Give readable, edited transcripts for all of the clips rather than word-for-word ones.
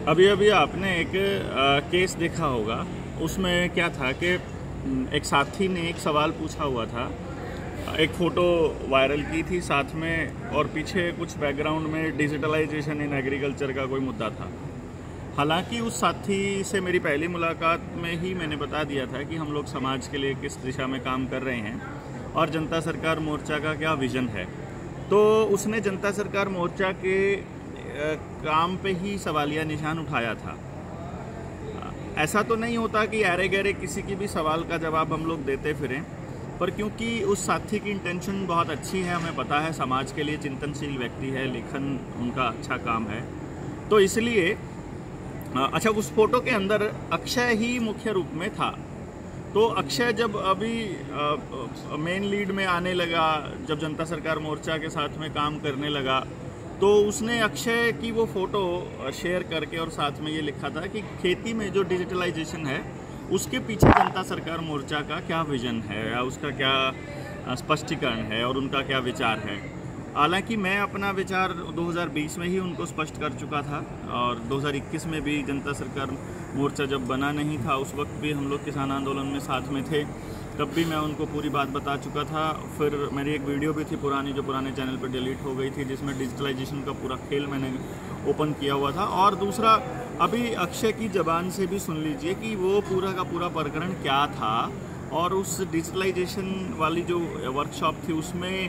अभी अभी आपने एक केस देखा होगा। उसमें क्या था कि एक साथी ने एक सवाल पूछा हुआ था। एक फ़ोटो वायरल की थी साथ में, और पीछे कुछ बैकग्राउंड में डिजिटलाइजेशन इन एग्रीकल्चर का कोई मुद्दा था। हालांकि उस साथी से मेरी पहली मुलाकात में ही मैंने बता दिया था कि हम लोग समाज के लिए किस दिशा में काम कर रहे हैं और जनता सरकार मोर्चा का क्या विज़न है। तो उसने जनता सरकार मोर्चा के काम पे ही सवालिया निशान उठाया था। ऐसा तो नहीं होता कि अरे गहरे किसी की भी सवाल का जवाब हम लोग देते फिरें, पर क्योंकि उस साथी की इंटेंशन बहुत अच्छी है, हमें पता है समाज के लिए चिंतनशील व्यक्ति है, लेखन उनका अच्छा काम है, तो इसलिए अच्छा, उस फोटो के अंदर अक्षय ही मुख्य रूप में था। तो अक्षय जब अभी मेन लीड में आने लगा, जब जनता सरकार मोर्चा के साथ में काम करने लगा, तो उसने अक्षय की वो फ़ोटो शेयर करके और साथ में ये लिखा था कि खेती में जो डिजिटलाइजेशन है उसके पीछे जनता सरकार मोर्चा का क्या विज़न है या उसका क्या स्पष्टीकरण है और उनका क्या विचार है। हालांकि मैं अपना विचार 2020 में ही उनको स्पष्ट कर चुका था, और 2021 में भी जनता सरकार मोर्चा जब बना नहीं था उस वक्त भी हम लोग किसान आंदोलन में साथ में थे, तब भी मैं उनको पूरी बात बता चुका था। फिर मेरी एक वीडियो भी थी पुरानी जो पुराने चैनल पर डिलीट हो गई थी, जिसमें डिजिटलाइजेशन का पूरा खेल मैंने ओपन किया हुआ था। और दूसरा, अभी अक्षय की ज़बान से भी सुन लीजिए कि वो पूरा का पूरा प्रकरण क्या था, और उस डिजिटलाइजेशन वाली जो वर्कशॉप थी उसमें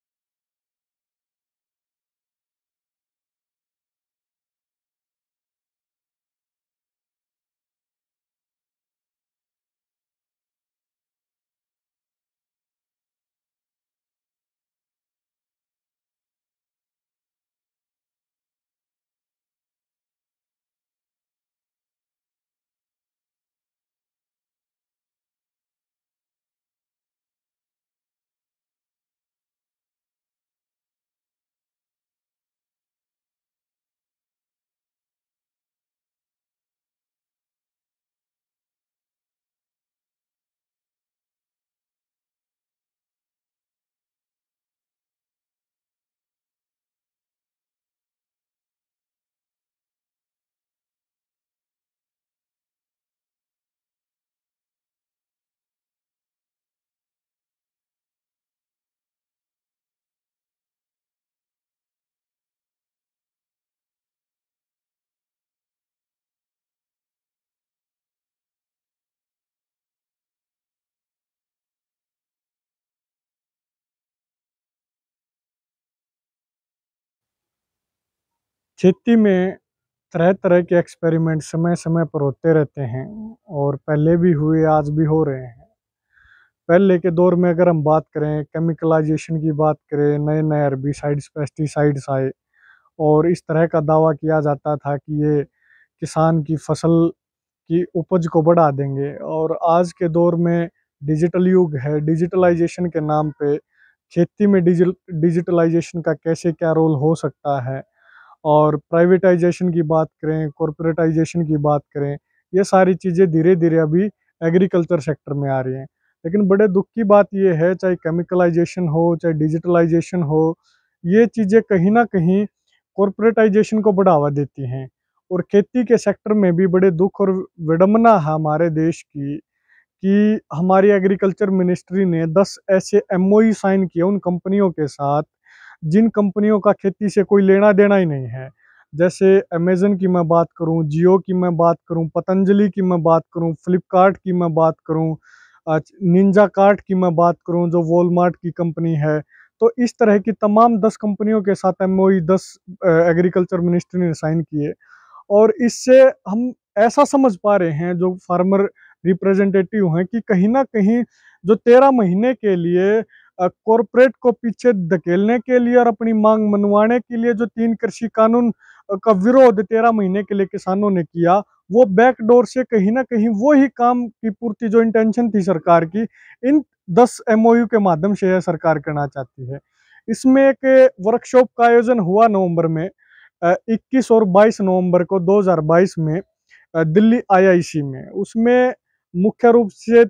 खेती में तरह तरह के एक्सपेरिमेंट समय समय पर होते रहते हैं और पहले भी हुए, आज भी हो रहे हैं। पहले के दौर में अगर हम बात करें, केमिकलाइजेशन की बात करें, नए नए हर्बिसाइड्स पेस्टिसाइड्स आए और इस तरह का दावा किया जाता था कि ये किसान की फसल की उपज को बढ़ा देंगे। और आज के दौर में डिजिटल युग है, डिजिटलाइजेशन के नाम पे खेती में डिजिटलाइजेशन का कैसे क्या रोल हो सकता है, और प्राइवेटाइजेशन की बात करें, कॉरपोरेटाइजेशन की बात करें, ये सारी चीज़ें धीरे धीरे अभी एग्रीकल्चर सेक्टर में आ रही हैं। लेकिन बड़े दुख की बात ये है, चाहे केमिकलाइजेशन हो चाहे डिजिटलाइजेशन हो, ये चीज़ें कहीं ना कहीं कॉरपोरेटाइजेशन को बढ़ावा देती हैं। और खेती के सेक्टर में भी बड़े दुख और विडंबना है हमारे देश की कि हमारी एग्रीकल्चर मिनिस्ट्री ने 10 ऐसे एमओयू साइन किए उन कंपनियों के साथ जिन कंपनियों का खेती से कोई लेना देना ही नहीं है। जैसे अमेजन की मैं बात करूं, जियो की मैं बात करूं, पतंजलि की मैं बात करूं, फ्लिपकार्ट की मैं बात करूं, निंजा कार्ट की मैं बात करूं जो वॉलमार्ट की कंपनी है। तो इस तरह की तमाम 10 कंपनियों के साथ एमओयू 10 एग्रीकल्चर मिनिस्ट्री ने साइन किए। और इससे हम ऐसा समझ पा रहे हैं जो फार्मर रिप्रेजेंटेटिव हैं कि कहीं ना कहीं जो 13 महीने के लिए कॉरपोरेट को पीछे धकेलने के लिए और अपनी मांग मनवाने के लिए जो 3 कृषि कानून का विरोध 13 महीने के लिए किसानों ने किया, वो बैकडोर से कहीं ना कहीं वो ही काम की पूर्ति जो इंटेंशन थी सरकार की, इन 10 एमओयू के माध्यम से यह सरकार करना चाहती है। इसमें एक वर्कशॉप का आयोजन हुआ नवंबर में, 21 और 22 नवंबर को 2022 में दिल्ली आईआईसी में। उसमें मुख्य रूप से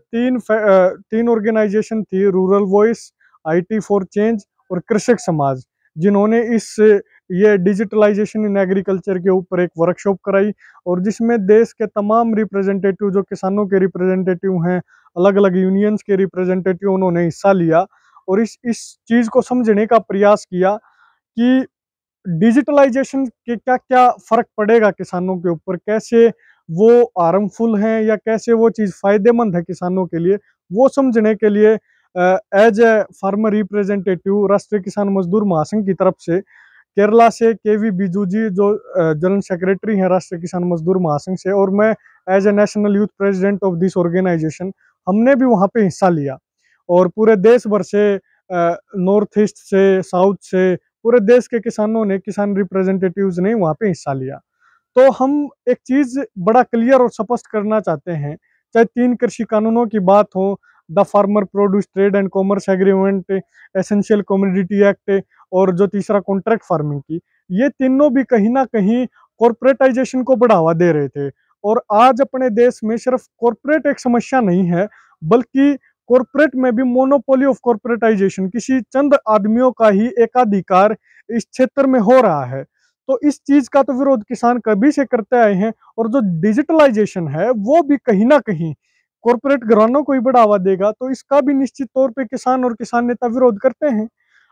तीन ऑर्गेनाइजेशन थी, rural voice, IT for change और कृषक समाज, जिन्होंने इस ये डिजिटलाइजेशन इन एग्रीकल्चर के ऊपर एक वर्कशॉप कराई, और जिसमें देश के तमाम रिप्रेजेंटेटिव, जो किसानों के रिप्रेजेंटेटिव हैं, अलग अलग यूनियंस के रिप्रेजेंटेटिव, उन्होंने हिस्सा लिया और इस चीज़ को समझने का प्रयास किया कि डिजिटलाइजेशन के क्या क्या फर्क पड़ेगा किसानों के ऊपर, कैसे वो हार्मफुल हैं या कैसे वो चीज़ फायदेमंद है किसानों के लिए, वो समझने के लिए एज ए फार्मर रिप्रेजेंटेटिव राष्ट्रीय किसान मजदूर महासंघ की तरफ से केरला से केवी बिजू जी, जो जनरल सेक्रेटरी हैं राष्ट्रीय किसान मजदूर महासंघ से, और मैं as a national youth president of this organisation, हमने भी वहाँ पे हिस्सा लिया। और पूरे देश भर से, नॉर्थ ईस्ट से, साउथ से, पूरे देश के किसानों ने, किसान रिप्रेजेंटेटिव्स ने वहाँ पे हिस्सा लिया। तो हम एक चीज बड़ा क्लियर और स्पष्ट करना चाहते हैं, चाहे 3 कृषि कानूनों की बात हो, the farmer produce trade and commerce agreement, essential commodity act, और जो तीसरा कॉन्ट्रैक्ट फार्मिंग की, ये तीनों भी कहीं ना कहीं कॉर्पोरेटाइजेशन को बढ़ावा दे रहे थे। और आज अपने देश में सिर्फ कॉर्पोरेट एक समस्या नहीं है, बल्कि कॉर्पोरेट में भी मोनोपोली ऑफ कॉर्पोरेटाइजेशन, किसी चंद आदमियों का ही एकाधिकार इस क्षेत्र में हो रहा है। तो इस चीज का तो विरोध किसान कभी से करते आए हैं, और जो डिजिटलाइजेशन है वो भी कहीं ना कहीं कॉर्पोरेट घरानों को ही बढ़ावा देगा, तो इसका भी निश्चित तौर पे किसान और किसान नेता विरोध करते हैं।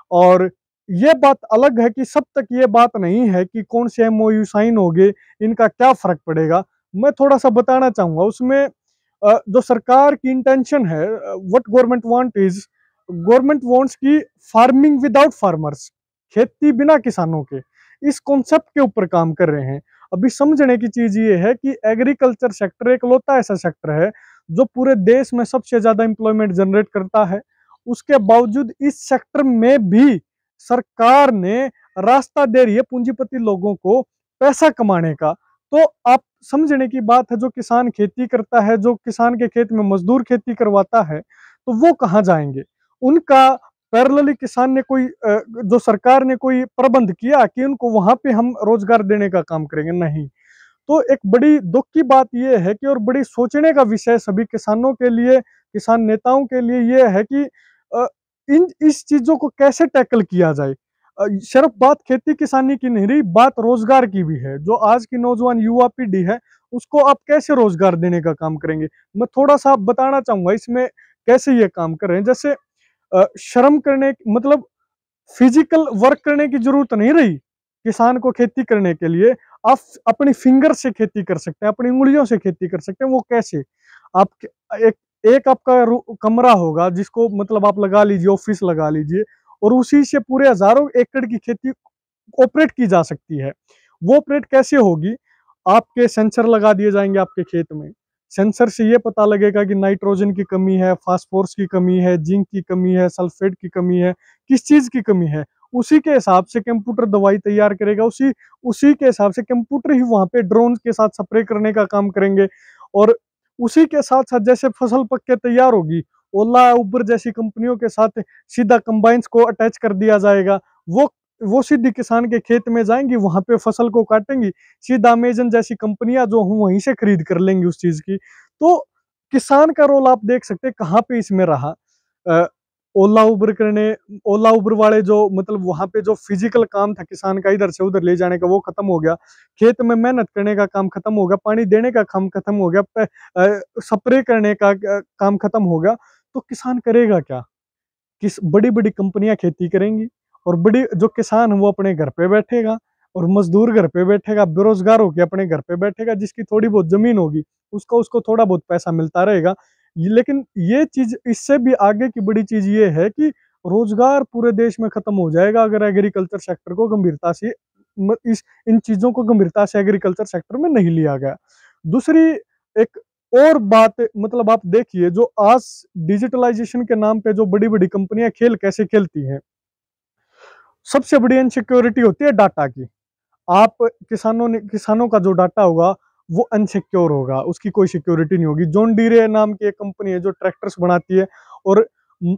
और ये बात अलग है कि सब तक ये बात नहीं है कि कौन से एमओयू साइन हो गए, इनका क्या फर्क पड़ेगा। मैं थोड़ा सा बताना चाहूंगा उसमें, जो सरकार की इंटेंशन है, what government want is, government wants की फार्मिंग विदाउट फार्मर्स, खेती बिना किसानों के, इस कॉन्सेप्ट के ऊपर काम कर रहे हैं। अभी समझने की चीज ये है कि एग्रीकल्चर सेक्टर एक लौता ऐसा सेक्टर है जो पूरे देश में सबसे ज्यादा एम्प्लॉयमेंट जनरेट करता है। उसके बावजूद इस सेक्टर में भी सरकार ने रास्ता दे रही है पूंजीपति लोगों को पैसा कमाने का। तो आप समझने की बात है, जो किसान खेती करता है, जो किसान के खेत में मजदूर खेती करवाता है, तो वो कहाँ जाएंगे? उनका पैरेलली किसान ने कोई जो सरकार ने कोई प्रबंध किया कि उनको वहां पे हम रोजगार देने का काम करेंगे? नहीं। तो एक बड़ी दुख की बात यह है कि, और बड़ी सोचने का विषय सभी किसानों के लिए, किसान नेताओं के लिए यह है कि इन इस चीजों को कैसे टैकल किया जाए। सिर्फ बात खेती किसानी की नहीं रही, बात रोजगार की भी है। जो आज की नौजवान युवा पीढ़ी है, उसको आप कैसे रोजगार देने का काम करेंगे? मैं थोड़ा सा बताना चाहूंगा इसमें कैसे ये काम कर रहे हैं। जैसे श्रम करने, मतलब फिजिकल वर्क करने की जरूरत नहीं रही किसान को खेती करने के लिए। आप अपनी फिंगर से खेती कर सकते हैं, अपनी उंगलियों से खेती कर सकते हैं। वो कैसे? आप एक एक आपका कमरा होगा, जिसको मतलब आप लगा लीजिए, ऑफिस लगा लीजिए, और उसी से पूरे हजारों एकड़ की खेती ऑपरेट की जा सकती है। वो ऑपरेट कैसे होगी? आपके सेंसर लगा दिए जाएंगे आपके खेत में। सेंसर से ये पता लगेगा कि नाइट्रोजन की कमी है, फास्फोरस की कमी है, जिंक की कमी है, सल्फेट की कमी है, किस चीज की कमी है। उसी के हिसाब से कंप्यूटर दवाई तैयार करेगा, उसी उसी के हिसाब से कंप्यूटर ही वहां पे ड्रोन के साथ स्प्रे करने का काम करेंगे। और उसी के साथ साथ जैसे फसल पक के तैयार होगी, ओला उबर जैसी कंपनियों के साथ सीधा कंबाइंस को अटैच कर दिया जाएगा। वो सीधी किसान के खेत में जाएंगी, वहां पे फसल को काटेंगी, सीधा अमेजन जैसी कंपनियां जो हम वहीं से खरीद कर लेंगी उस चीज की। तो किसान का रोल आप देख सकते हैं कहाँ पे इसमें रहा। अ, ओला उबर करने, ओला उबर वाले जो मतलब वहां पे जो फिजिकल काम था किसान का इधर से उधर ले जाने का, वो खत्म हो गया। खेत में मेहनत करने का काम खत्म हो गया, पानी देने का काम खत्म हो गया, स्प्रे करने का काम खत्म हो गया। तो किसान करेगा क्या? किस बड़ी बड़ी कंपनियां खेती करेंगी, और बड़ी जो किसान है वो अपने घर पे बैठेगा, और मजदूर घर पे बैठेगा, बेरोजगार होकर अपने घर पे बैठेगा। जिसकी थोड़ी बहुत जमीन होगी, उसको उसको थोड़ा बहुत पैसा मिलता रहेगा। लेकिन ये चीज, इससे भी आगे की बड़ी चीज ये है कि रोजगार पूरे देश में खत्म हो जाएगा अगर एग्रीकल्चर सेक्टर को गंभीरता से, इस इन चीजों को गंभीरता से एग्रीकल्चर सेक्टर में नहीं लिया गया। दूसरी एक और बात, मतलब आप देखिए, जो आज डिजिटलाइजेशन के नाम पे जो बड़ी बड़ी कंपनियां खेल कैसे खेलती हैं। सबसे बड़ी इनसिक्योरिटी होती है डाटा की। आप किसानों का जो डाटा होगा वो अनसिक्योर होगा, उसकी कोई सिक्योरिटी नहीं होगी। जॉन डीरे नाम की एक कंपनी है जो ट्रैक्टर्स बनाती है, और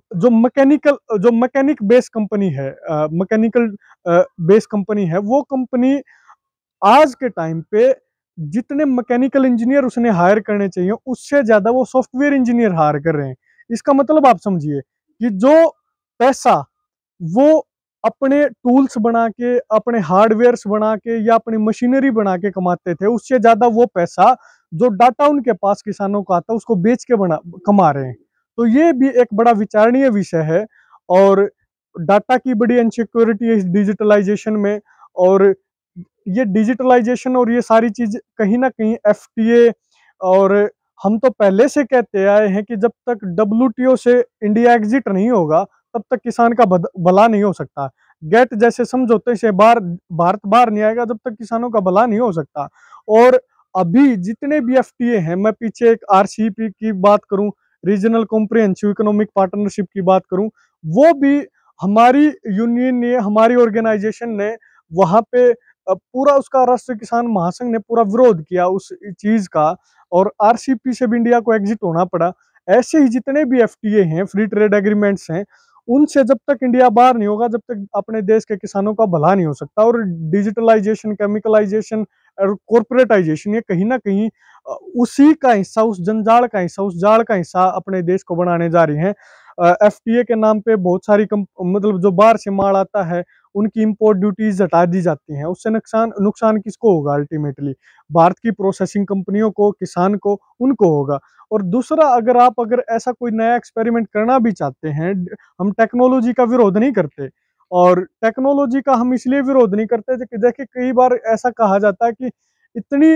जो मैकेनिक बेस कंपनी है, मैकेनिकल बेस कंपनी है, वो कंपनी आज के टाइम पे जितने मैकेनिकल इंजीनियर उसने हायर करने चाहिए, उससे ज्यादा वो सॉफ्टवेयर इंजीनियर हायर कर रहे हैं। इसका मतलब आप समझिए कि जो पैसा वो अपने टूल्स बना के, अपने हार्डवेयर्स बना के या अपनी मशीनरी बना के कमाते थे, उससे ज्यादा वो पैसा जो डाटा उनके पास किसानों का आता उसको बेच के बना कमा रहे हैं। तो ये भी एक बड़ा विचारणीय विषय है। और डाटा की बड़ी इनसिक्योरिटी है इस डिजिटलाइजेशन में। और ये डिजिटलाइजेशन और ये सारी चीज कहीं ना कहीं एफटीए, और हम तो पहले से कहते आए हैं कि जब तक डब्ल्यूटीओ से इंडिया एग्जिट नहीं होगा तब तक किसान का भला नहीं हो सकता। गेट जैसे समझौते से भारत बाहर नहीं आएगा जब तक किसानों का भला नहीं हो सकता। और अभी जितने भी एफटीए हैं, मैं पीछे एक आरसीईपी की बात करूं, रीजनल कॉम्प्रिहेंसिव इकोनॉमिक पार्टनरशिप की बात करूं, वो भी हमारी यूनियन ने, हमारी ऑर्गेनाइजेशन ने वहां पे पूरा उसका राष्ट्रीय किसान महासंघ ने पूरा विरोध किया उस चीज का, और आरसीईपी से भी इंडिया को एग्जिट होना पड़ा। ऐसे ही जितने भी एफटीए हैं, फ्री ट्रेड एग्रीमेंट्स हैं, उनसे जब तक इंडिया बाहर नहीं होगा जब तक अपने देश के किसानों का भला नहीं हो सकता। और डिजिटलाइजेशन, केमिकलाइजेशन और कॉर्पोरेटाइजेशन ये कहीं ना कहीं उसी का हिस्सा, उस जंजाल का हिस्सा, उस जाल का हिस्सा अपने देश को बनाने जा रही हैं। एफटीए के नाम पे बहुत सारी मतलब जो बाहर से माल आता है उनकी इंपोर्ट ड्यूटीज हटा दी जाती हैं। उससे नुकसान नुकसान किसको होगा? अल्टीमेटली भारत की प्रोसेसिंग कंपनियों को, किसान को, उनको होगा। और दूसरा, अगर ऐसा कोई नया एक्सपेरिमेंट करना भी चाहते हैं, हम टेक्नोलॉजी का विरोध नहीं करते। और टेक्नोलॉजी का हम इसलिए विरोध नहीं करते देखिए कई बार ऐसा कहा जाता है कि इतनी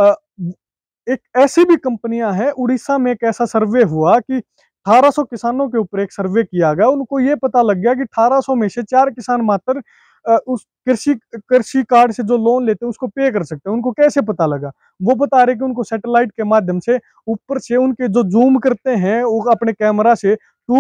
एक ऐसी भी कंपनियां हैं, उड़ीसा में एक ऐसा सर्वे हुआ कि 1800 किसानों के ऊपर एक सर्वे किया गया, उनको ये पता लग गया कि 1800 में से 4 किसान मात्र उस कृषि कृषि कार्ड से जो लोन लेते हैं उसको पे कर सकते हैं। उनको कैसे पता लगा? वो बता रहे कि उनको सैटेलाइट के माध्यम से ऊपर से उनके जो जूम करते हैं वो अपने कैमरा से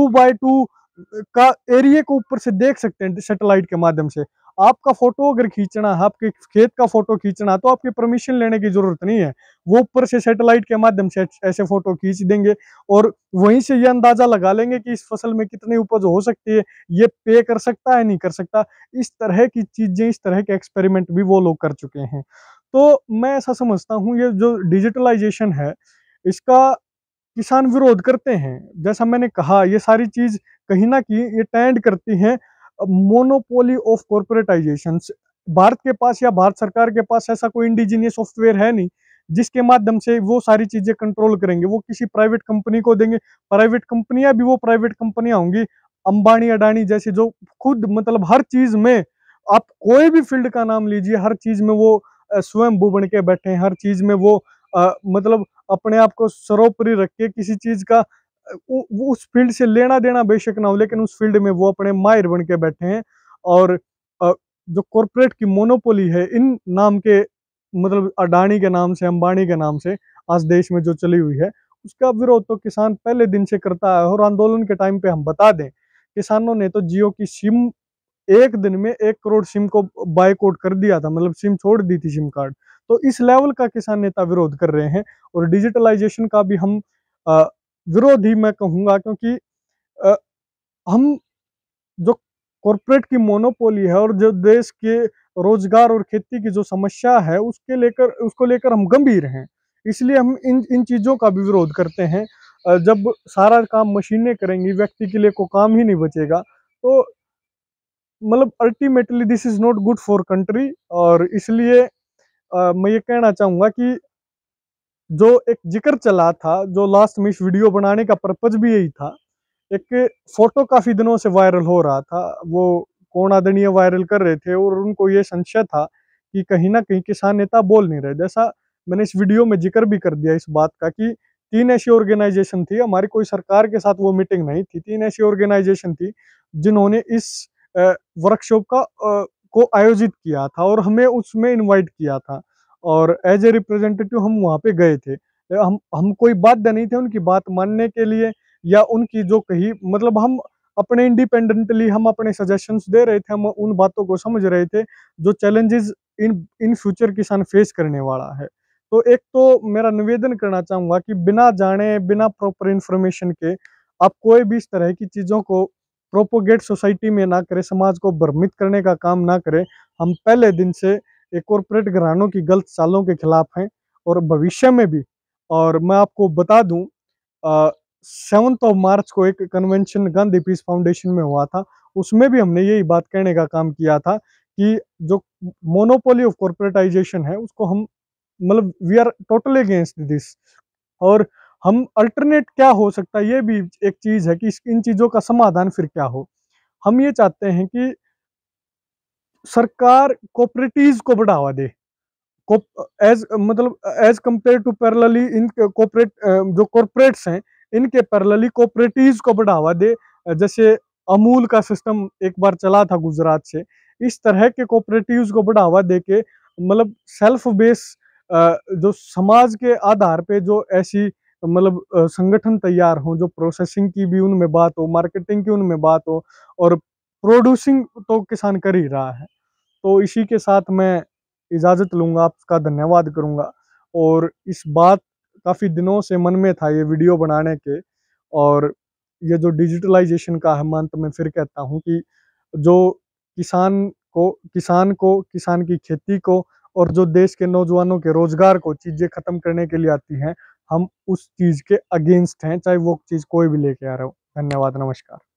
2x2 का एरिया को ऊपर से देख सकते हैं सैटेलाइट के माध्यम से। आपका फोटो अगर खींचना है, आपके खेत का फोटो खींचना, तो आपकी परमिशन लेने की जरूरत नहीं है। वो ऊपर से सैटेलाइट के माध्यम से ऐसे फोटो खींच देंगे और वहीं से ये अंदाजा लगा लेंगे कि इस फसल में कितनी उपज हो सकती है, ये पे कर सकता है नहीं कर सकता। इस तरह की चीजें, इस तरह के एक्सपेरिमेंट भी वो लोग कर चुके हैं। तो मैं ऐसा समझता हूँ ये जो डिजिटलाइजेशन है इसका किसान विरोध करते हैं। जैसा मैंने कहा, ये सारी चीज कहीं ना कहीं ये टेंड करती हैं मोनोपोली ऑफ कॉर्पोरेटाइजेशन। भारत के पास या भारत सरकार के पास ऐसा कोई इंडिजीनियस सॉफ्टवेयर है नहीं जिसके माध्यम से वो सारी चीजें कंट्रोल करेंगे। वो किसी प्राइवेट कंपनी को देंगे। प्राइवेट कंपनियां भी वो प्राइवेट कंपनियां होंगी, अंबानी अडानी जैसी, जो खुद मतलब हर चीज में, आप कोई भी फील्ड का नाम लीजिए, हर चीज में वो स्वयं बन के बैठे हैं। हर चीज में वो मतलब अपने आप को सर्वोपरि रख के किसी चीज का वो उस फील्ड से लेना देना बेशक ना हो, लेकिन उस फील्ड में वो अपने माहिर बन के बैठे हैं। और जो कॉरपोरेट की मोनोपोली है इन नाम के, मतलब अडानी के नाम से, अंबानी के नाम से आज देश में जो चली हुई है, उसका विरोध तो किसान पहले दिन से करता है। और आंदोलन के टाइम पे हम बता दें, किसानों ने तो जियो की सिम एक दिन में 1 करोड़ सिम को बायकॉट कर दिया था, मतलब सिम छोड़ दी थी, सिम कार्ड। तो इस लेवल का किसान नेता विरोध कर रहे हैं। और डिजिटलाइजेशन का भी हम विरोध ही मैं कहूंगा, क्योंकि अ, हम जो कॉरपोरेट की मोनोपोली है और जो देश के रोजगार और खेती की जो समस्या है उसको लेकर हम गंभीर हैं। इसलिए हम इन इन चीजों का भी विरोध करते हैं। जब सारा काम मशीनें करेंगी, व्यक्ति के लिए को काम ही नहीं बचेगा, तो मतलब ultimately this is not good for country. और इसलिए मैं ये कहना चाहूंगा कि जो एक जिक्र चला था, जो लास्ट में इस वीडियो बनाने का पर्पज भी यही था। एक फोटो काफी दिनों से वायरल हो रहा था, वो कौन आदरणीय वायरल कर रहे थे और उनको ये संशय था कि कहीं ना कहीं किसान नेता बोल नहीं रहे। जैसा मैंने इस वीडियो में जिक्र भी कर दिया इस बात का कि 3 ऐसी ऑर्गेनाइजेशन थी, हमारी कोई सरकार के साथ वो मीटिंग नहीं थी, 3 ऐसी ऑर्गेनाइजेशन थी जिन्होंने इस वर्कशॉप को आयोजित किया था और हमें उसमें इनवाइट किया था। और एज ए रिप्रेजेंटेटिव हम वहाँ पे गए थे। हम कोई बाध्य नहीं थे उनकी बात मानने के लिए, या उनकी जो कही, मतलब हम अपने इंडिपेंडेंटली हम अपने सजेशंस दे रहे थे, हम उन बातों को समझ रहे थे जो चैलेंजेस इन इन फ्यूचर किसान फेस करने वाला है। तो एक तो मेरा निवेदन करना चाहूंगा कि बिना जाने, बिना प्रॉपर इंफॉर्मेशन के आप कोई भी इस तरह की चीजों को प्रोपोगेट सोसाइटी में ना करें, समाज को भ्रमित करने का काम ना करें। हम पहले दिन से एक कॉरपोरेट घरानों की गलत चालों के खिलाफ हैं और भविष्य में भी। और मैं आपको बता दूं, 7 मार्च को एक कन्वेंशन गांधी पीस फाउंडेशन में हुआ था। उसमें भी हमने यही बात कहने का काम किया था कि जो मोनोपोली ऑफ कॉर्पोरेटाइजेशन है उसको हम मतलब we are totally against this. और हम अल्टरनेट क्या हो सकता है ये भी एक चीज है कि इन चीजों का समाधान फिर क्या हो। हम ये चाहते हैं कि सरकार कोऑपरेटिव्स को बढ़ावा दे, एज मतलब एज कंपेयर टू पैरेलली इन कॉर्पोरेट जो कॉर्पोरेट्स हैं इनके पैरेलली कोऑपरेटिव्स को बढ़ावा दे। जैसे अमूल का सिस्टम एक बार चला था गुजरात से, इस तरह के कोऑपरेटिव्स को बढ़ावा दे के मतलब सेल्फ बेस जो समाज के आधार पे जो ऐसी मतलब संगठन तैयार हों, जो प्रोसेसिंग की भी उनमें बात हो, मार्केटिंग की उनमें बात हो, और प्रोड्यूसिंग तो किसान कर ही रहा है। तो इसी के साथ मैं इजाज़त लूँगा, आपका धन्यवाद करूँगा। और इस बात काफ़ी दिनों से मन में था ये वीडियो बनाने के, और ये जो डिजिटलाइजेशन का है, अंत में फिर कहता हूँ कि जो किसान की खेती को और जो देश के नौजवानों के रोजगार को चीज़ें खत्म करने के लिए आती हैं, हम उस चीज़ के अगेंस्ट हैं, चाहे वो चीज़ कोई भी लेके आ रहा हो। धन्यवाद, नमस्कार।